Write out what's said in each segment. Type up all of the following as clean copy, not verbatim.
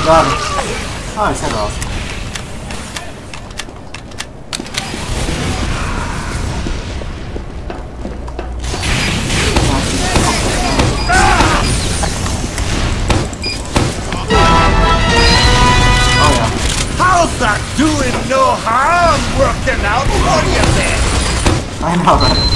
Got it. Oh, his head off. Oh yeah. How's that doing no harm working out for you then? I know, right?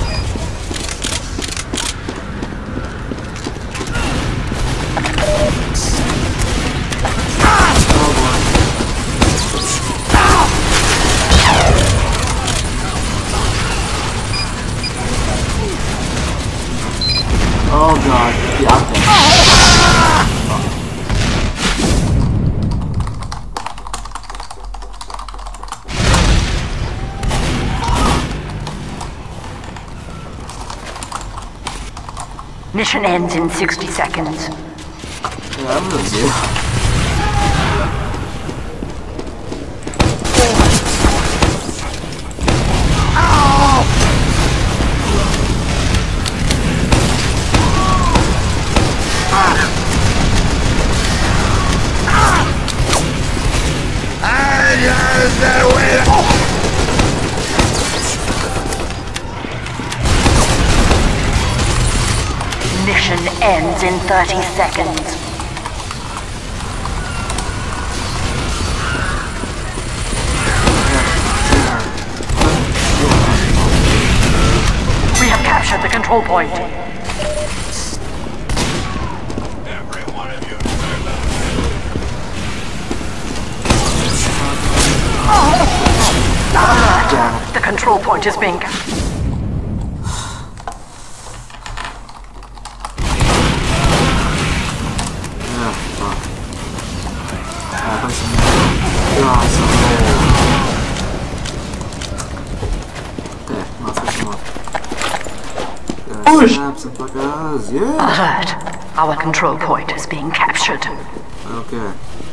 Oh god, the octane. Mission ends in 60 seconds. Yeah, I'm gonna do. Mission ends in 30 seconds. We have captured the control point. Every one of you. Alert! The control point is being captured. Yeah. Alert! Our control point is being captured. Okay.